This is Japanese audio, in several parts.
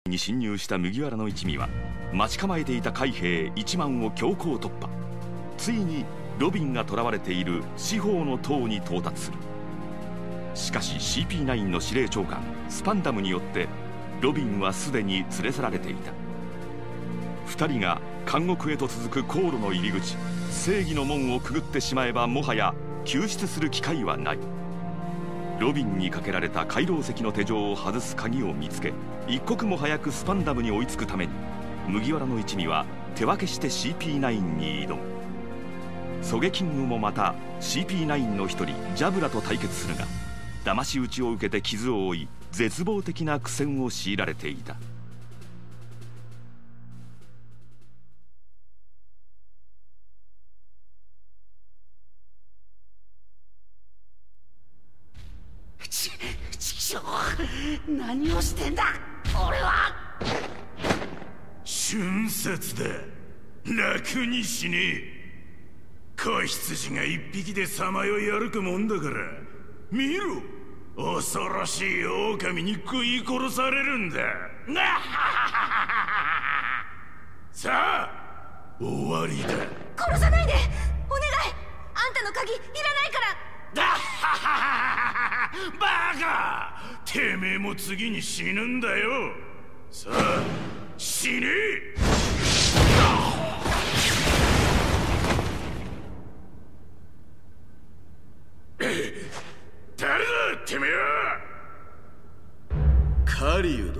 に侵入した麦わらの一味は待ち構えていた海兵1万を強行突破。ついにロビンが囚われている四方の塔に到達する。しかし CP9 の司令長官スパンダムによってロビンはすでに連れ去られていた。2人が監獄へと続く航路の入り口、正義の門をくぐってしまえばもはや救出する機会はない。ロビンにかけられた回廊石の手錠を外す鍵を見つけ、一刻も早くスパンダムに追いつくために麦わらの一味は手分けして CP9 に挑む。ソゲキングもまた CP9 の一人ジャブラと対決するが、騙し討ちを受けて傷を負い絶望的な苦戦を強いられていた。 何をしてんだ俺は。 春節だ。楽にしねえ。子羊が一匹でさまよい歩くもんだから。見ろ、恐ろしい狼に食い殺されるんだ。さあ終わりだ。 殺さないでお願い。あんたの鍵いらないから。 だっはははバカ、てめえも次に死ぬんだよ。さあ死ねえ。誰だてめえは。 カリウド。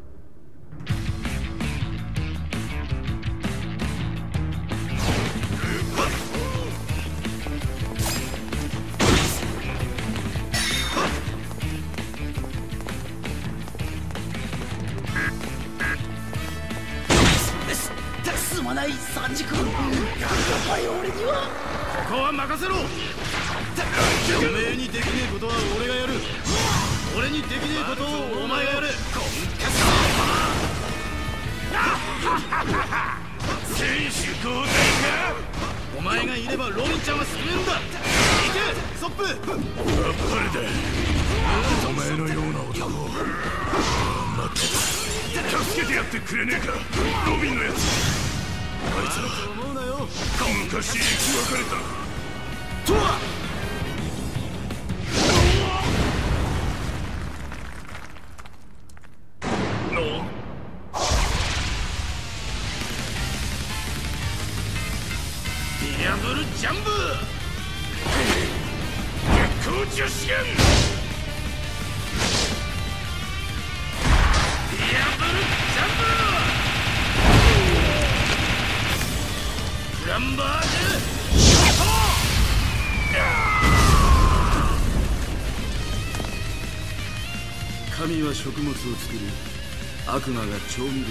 すまないサンジ君。やばい俺には。 ここは任せろ。てめえにできねえことは俺がやる。俺にできねえことをお前がやれ。 選手交代か。 お前がいればロビンちゃんは救えるんだ。行けソップ。 あっぱれだ。お前のような男を待ってた。助けてやってくれねえかロビンのやつ。あいつら昔生き別れたとは。 ディアブルジャンブ月光樹試験。 ディアブルジャンブランバーズ。神は食物を作り、悪魔が調味料を作る。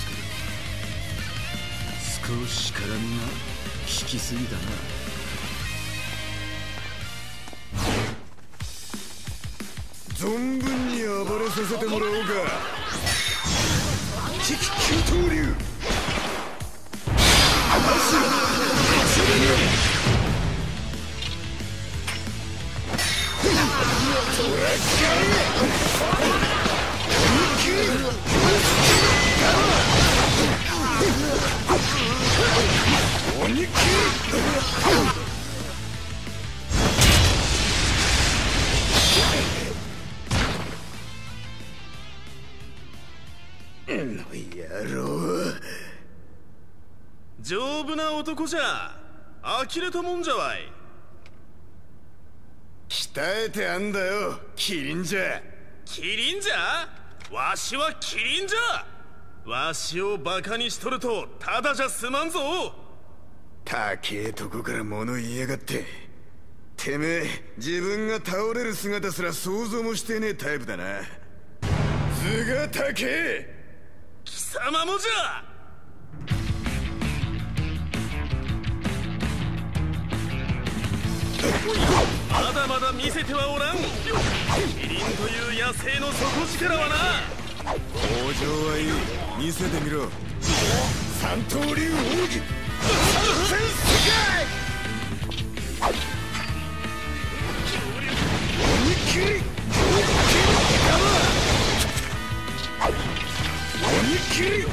少し辛みが効きすぎだな。 存分に暴れさせてもらおうか。危機急騰流。 丈夫な男じゃ。呆れたもんじゃわい。 鍛えてあんだよキリンじゃ。 キリンじゃ。わしはキリンじゃ。わしをバカにしとるとただじゃ済まんぞ。 高えとこから物言いやがって。てめえ自分が倒れる姿すら想像もしてねえタイプだな。図が高え。 貴様もじゃ。まだまだ見せてはおらん。キリンという野生の底力はな。 往生はいい。見せてみろ。三刀流奥義三千世界。鬼切り鬼いっきり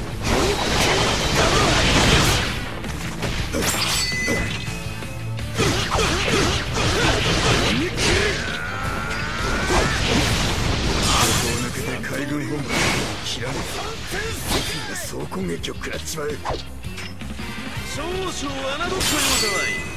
海軍本部切られた総攻撃を食らっちまう。 少々侮ったようだわい。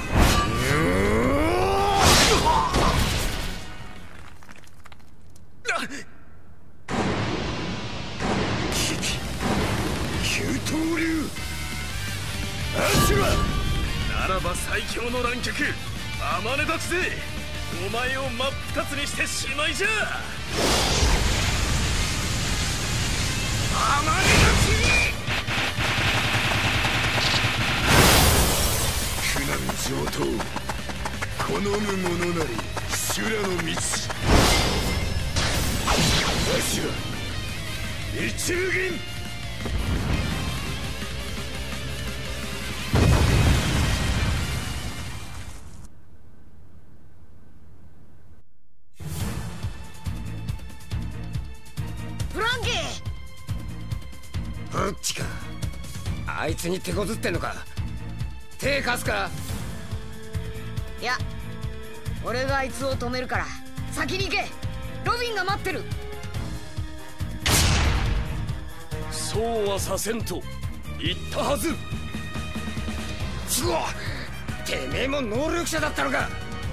九刀流アシュラならば最強の乱脚天音立ちでお前を真っ二つにしてしまいじゃ。天音立ち苦難上等好む者なり修羅の道アシュラ一流銀どっちかあいつに手こずってんのか。手貸すか。 いや俺があいつを止めるから先に行け。ロビンが待ってる。 そうはさせんと言ったはず。 うわてめえも能力者だったのか。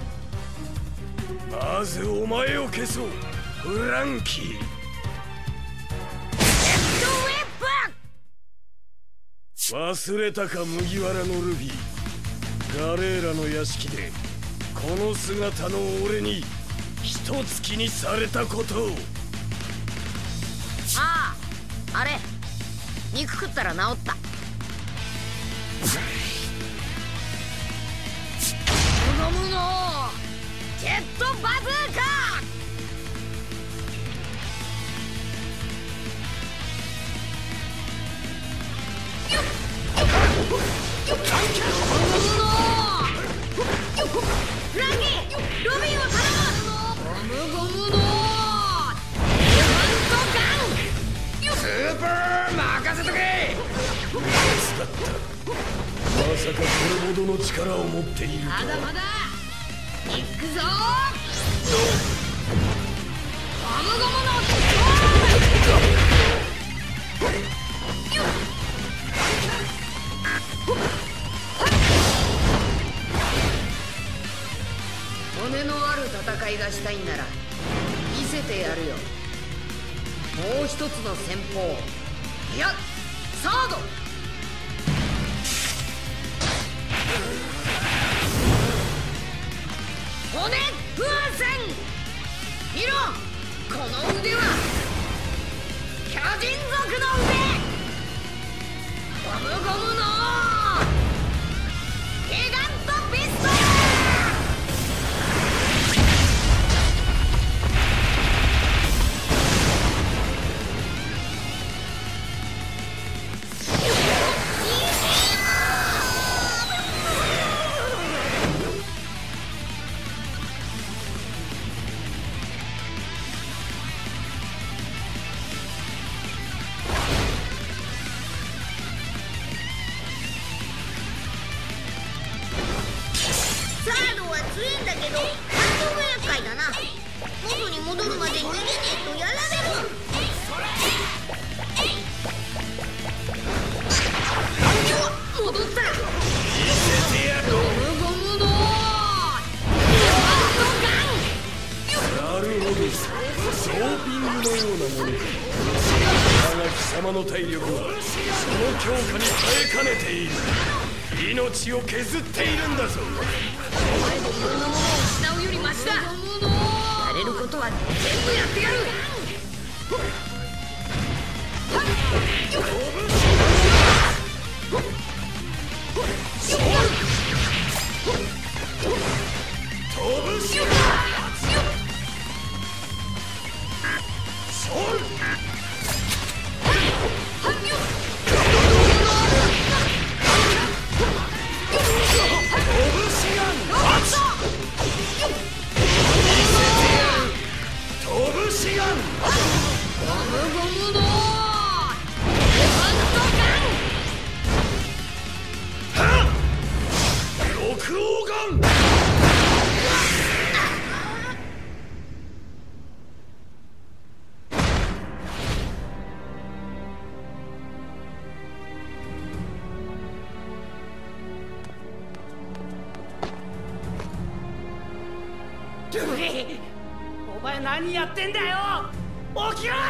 まずお前を消そうフランキー。忘れたか麦わらのルビー。ガレーラの屋敷でこの姿の俺に一突きにされたことを。 あああれ肉食ったら治った。無の無のジェットバズーカ。フランキーロビンを頼む。ゴムゴムのスーパー任せとけ。 まさかこれほどの力を持っているとは。 まだまだ行くぞ。ゴムゴムの骨のある戦いがしたいんなら見せてやるよ。もう一つの戦法、いやサード。骨風船見ろ、この腕は巨人族の腕。ゴムゴムのギガントピストル。戻るまで逃げねえとやられる。戻った。ゴムゴムのなるほど、ドーピングのようなものか。だが貴様の体力はその強化に耐えかねている。命を削っているんだぞ。 お前もいろんなものを失うよりマシだ。やれることは全部やってやる。ゴルフィ、お前何やってんだよ。起きろ。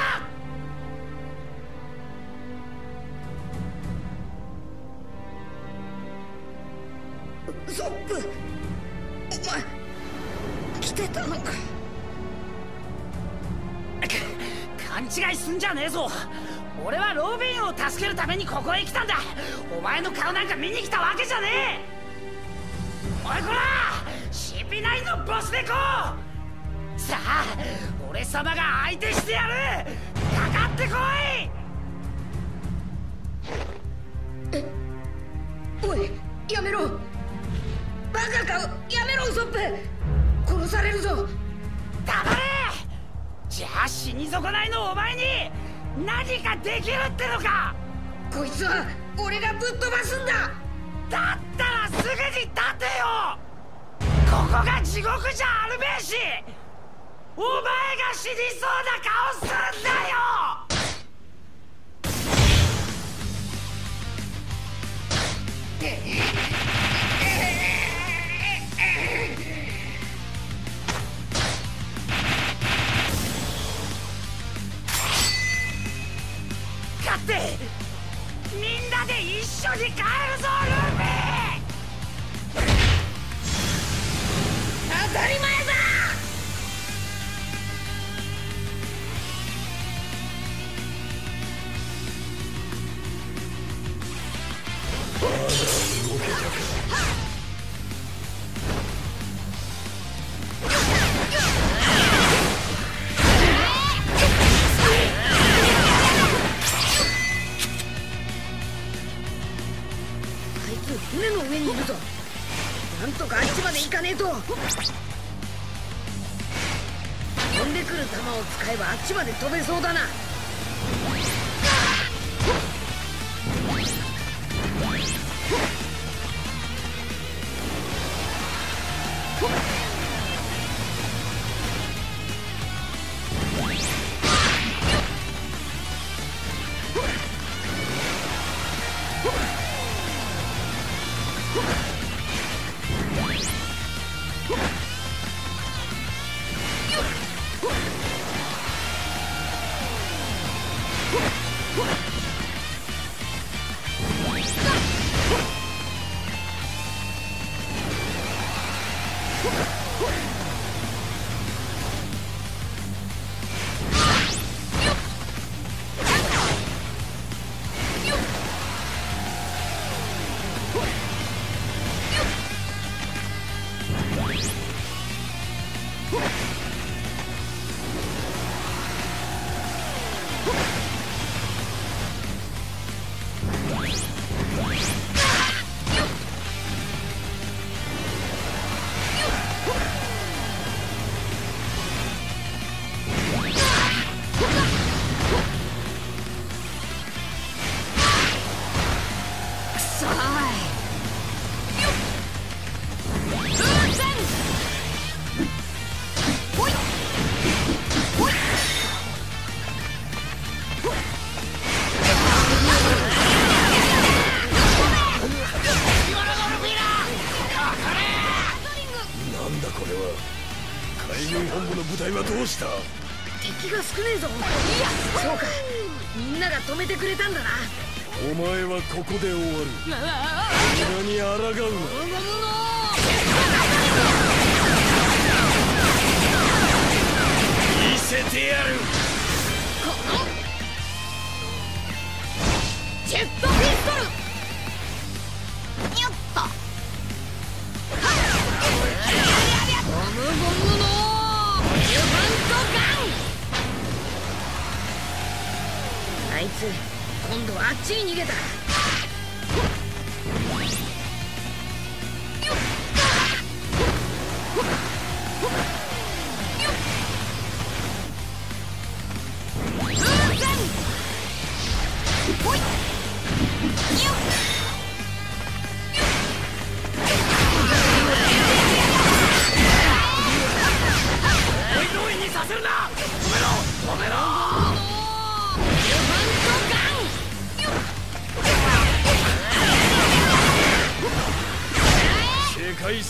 ソップ、お前来てたのか。 勘違いすんじゃねえぞ。俺はロビンを助けるためにここへ来たんだ。お前の顔なんか見に来たわけじゃねえ。おいこら CP9 のボス猫、さあ俺様が相手してやる。かかってこい。 おい、やめろ。バカか。やめろウソップ、殺されるぞ。 黙れ。じゃあ死に損ないのお前に何かできるってのか。 こいつは俺がぶっ飛ばすんだ。 だったらすぐに立てよ。ここが地獄じゃあるべえし、お前が死にそうな顔するんだよ。勝ってみんなで一緒に帰るぞルフィ。 当たり前だ。船の上にいるぞ。なんとかあっちまで行かねえと。飛んでくる球を使えばあっちまで飛べそうだな。 どうした？ 敵が少ねえぞ。いや、そうか、みんなが止めてくれたんだな。 お前はここで終わる。皆に抗うな。見せてやる。 このジェットピストル。よっと。ゴムゴムのエレファントガン。あいつ今度はあっちに逃げた。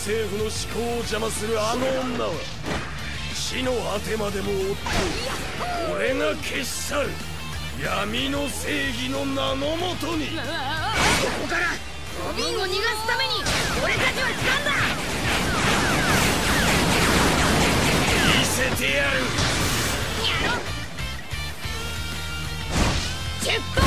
政府の思考を邪魔するあの女は死の果てまでも追って俺が消し去る闇の正義の名のもとに。ここからロビンを逃がすために俺たちは来たんだ。 見せてやる。 やろう。ジェットピストル。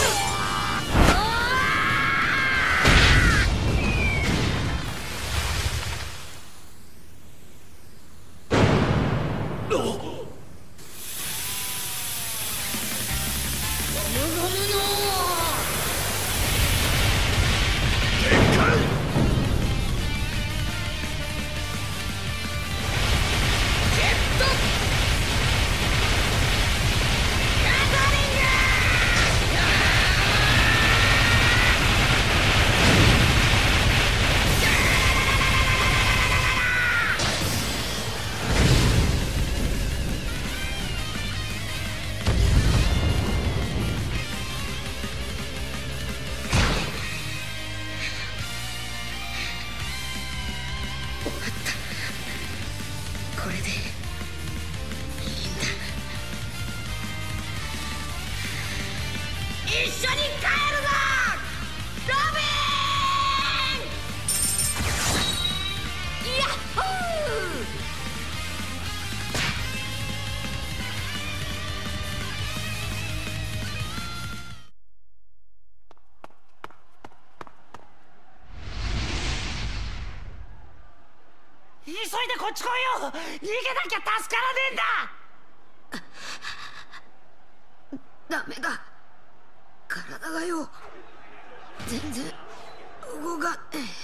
急いでこっち来いよ。逃げなきゃ助からねえんだ。 ダメだ。体がよ全然動かね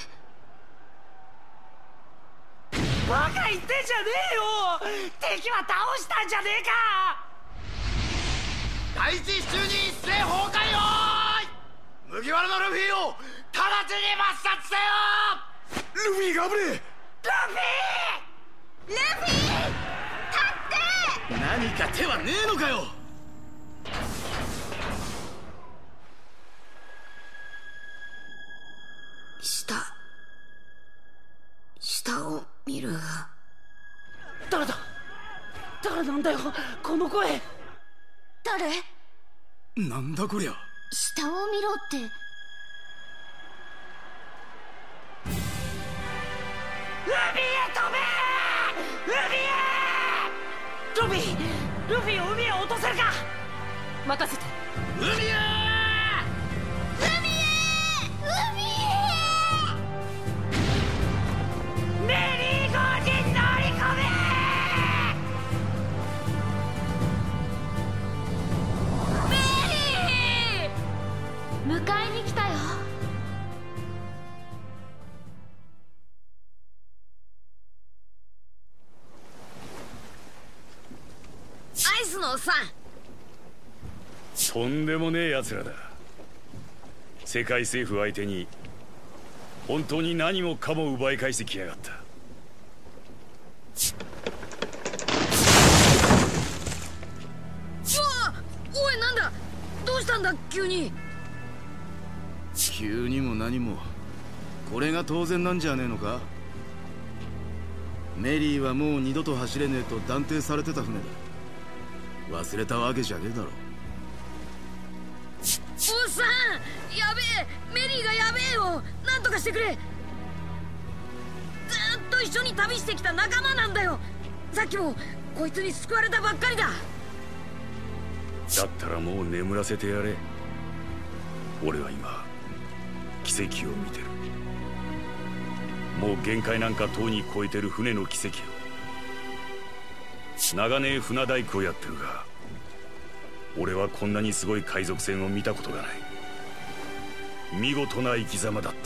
え。 バカ言ってんじゃねえよ。敵は倒したんじゃねえか。 第一支柱に一斉崩壊よーい。麦わらのルフィを直ちに抹殺せよ。 ルフィが危ねえ。 ルフィ立って。 何か手はねえのかよ。 下を見る。 誰だ。誰なんだよこの声。 誰？ なんだこりゃ。 下を見ろって。 海へ飛べ。海へ。ルフィを海へ落とせるか。任せて。 海へ。 メリーゴーに乗り込め。 メリー、迎えに来たよ。 アイスのおっさん。 とんでもねえ奴らだ。世界政府相手に本当に何もかも奪い返してきやがった。 おい、なんだ。どうしたんだ急に。 急にも何もこれが当然なんじゃねえのか。メリーはもう二度と走れねえと断定されてた船だ。忘れたわけじゃねえだろ。 おっさん、やべえ。メリーがやべえよ。なんとかしてくれ。ずーっと一緒に旅してきた仲間なんだよ。さっきもこいつに救われたばっかりだ。 だったらもう眠らせてやれ。俺は今奇跡を見てる。もう限界なんかとうに超えてる船の奇跡を。長年船大工をやってるが、俺はこんなにすごい海賊船を見たことがない。見事な生き様だった。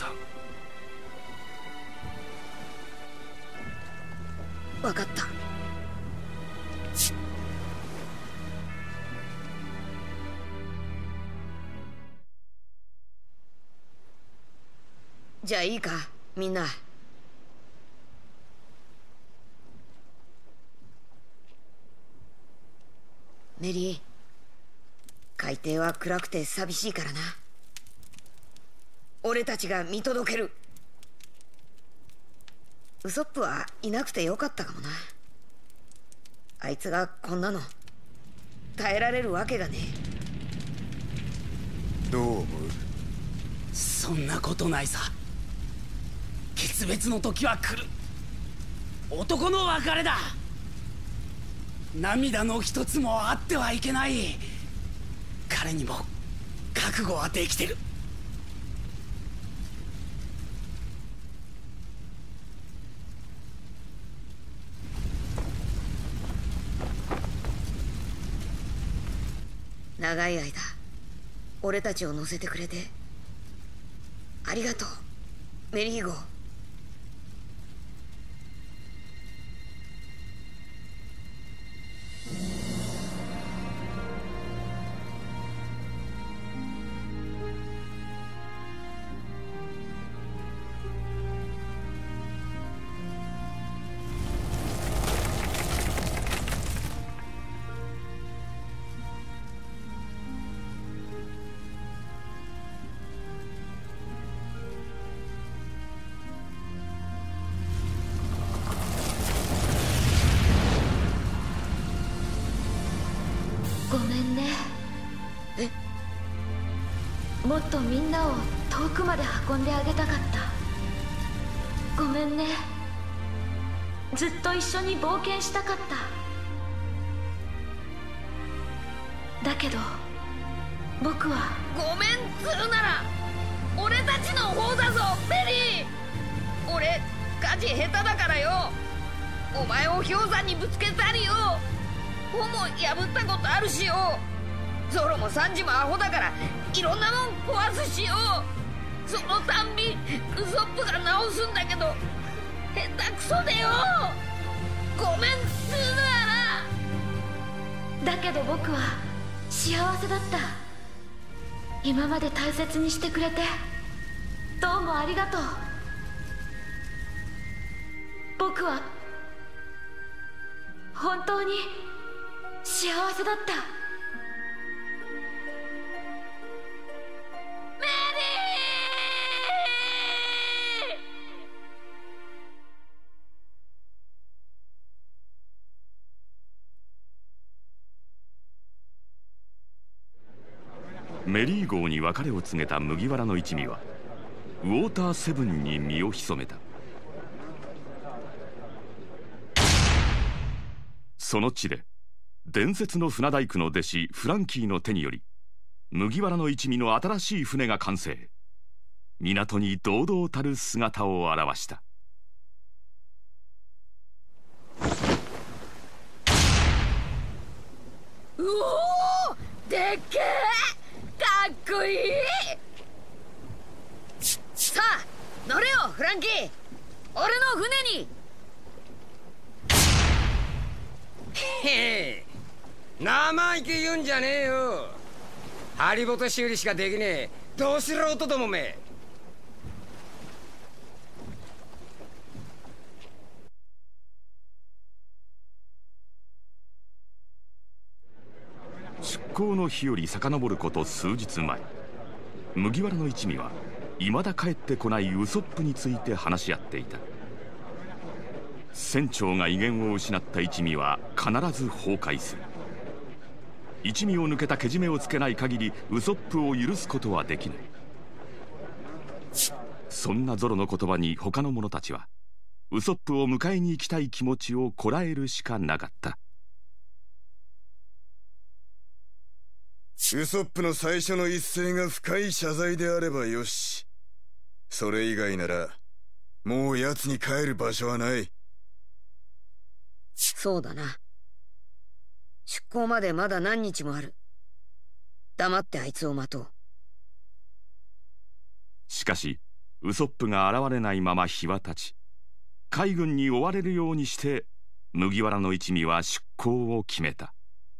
分かった。じゃあいいかみんな。メリー、海底は暗くて寂しいからな。俺たちが見届ける。 ウソップはいなくてよかったかもな。あいつがこんなの耐えられるわけがねえ。どう思う？ そんなことないさ。決別の時は来る。男の別れだ。涙の一つもあってはいけない。彼にも覚悟はできてる。 長い間俺たちを乗せてくれてありがとう、メリーゴ。 ごめんね。もっとみんなを遠くまで運んであげたかった。ごめんね。ずっと一緒に冒険したかった。だけど僕はごめんつうなら俺たちの方だぞベリー。俺火事下手だからよ。お前を氷山にぶつけたりよ、帆も破ったことあるしよ。ゾロもサンジもアホだからいろんなもん壊すしよ。そのたんびウソップが直すんだけど下手くそでよ。ごめんつうなら。 だけど僕は幸せだった。今まで大切にしてくれてどうもありがとう。僕は本当に幸せだった。 メメリー号に別れを告げた麦わらの一味はウォーターセブンに身を潜めた。その地で伝説の船大工の弟子フランキーの手により麦わらの一味の新しい船が完成。港に堂々たる姿を現した。 うおー、でっけえ、かっこいい。さあ乗れよフランキー、俺の船に。 へえ、生意気言うんじゃねえよ。ハリボテ修理しかできねえど素人どもめ。 出航の日より遡ること数日前、麦わらの一味は未だ帰ってこないウソップについて話し合っていた。船長が威厳を失った一味は必ず崩壊する。一味を抜けたけじめをつけない限りウソップを許すことはできない。そんなゾロの言葉に他の者たちはウソップを迎えに行きたい気持ちをこらえるしかなかった。 ウソップの最初の一声が深い謝罪であればよし。それ以外ならもう奴に帰る場所はない。 そうだな。出港までまだ何日もある。黙ってあいつを待とう。 しかしウソップが現れないまま日は経ち、海軍に追われるようにして麦わらの一味は出港を決めた。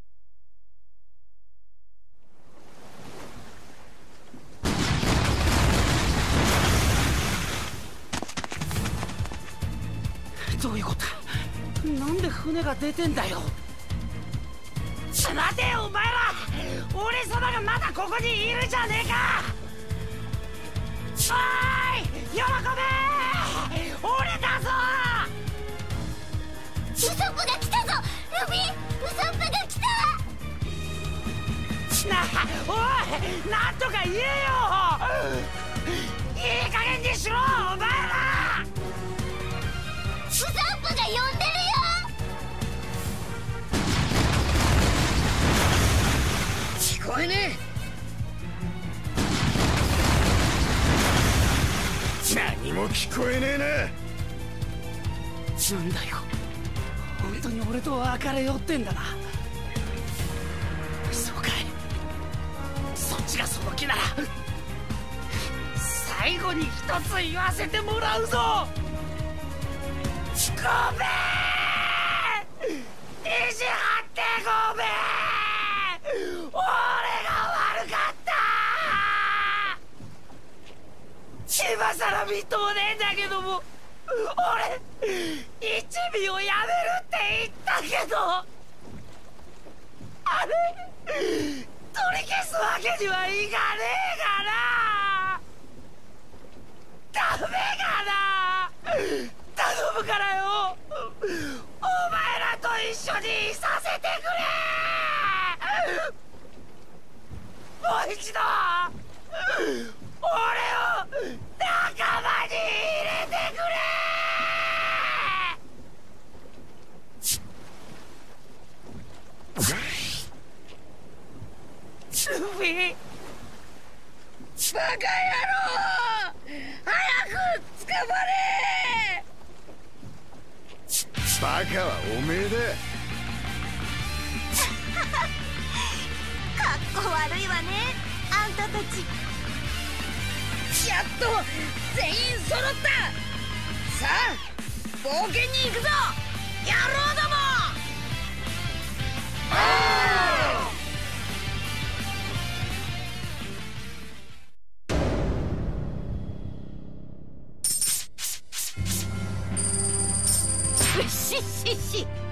どういうことだ。なんで船が出てんだよ。待てよお前ら、俺様がまだここにいるじゃねえか。おーい喜べ、俺だぞ。 おい、なんとか言えよ。いい加減にしろお前ら。 スザンプが呼んでるよ。 聞こえね何も聞こえねえな。 なんだよ、本当に俺と別れようってんだな。そうかい、そっちがその気なら最後に一つ言わせてもらうぞ。ごめん、意地張ってごめん。俺が悪かった。今さらみっともねえんだけども、俺一味をやめるって言ったけど、あれ取り消すわけにはいかねえかな。ダメかな。頼むからよ、お前らと一緒にいさせてくれ。もう一度俺を仲間に入れてくれ。ルフィ、 バカ野郎、早く捕まれ。 バカはおめえだ。 かっこ悪いわね、あんたたち。 やっと全員揃った。さあ冒険に行くぞ、野郎ども。 しっしっし、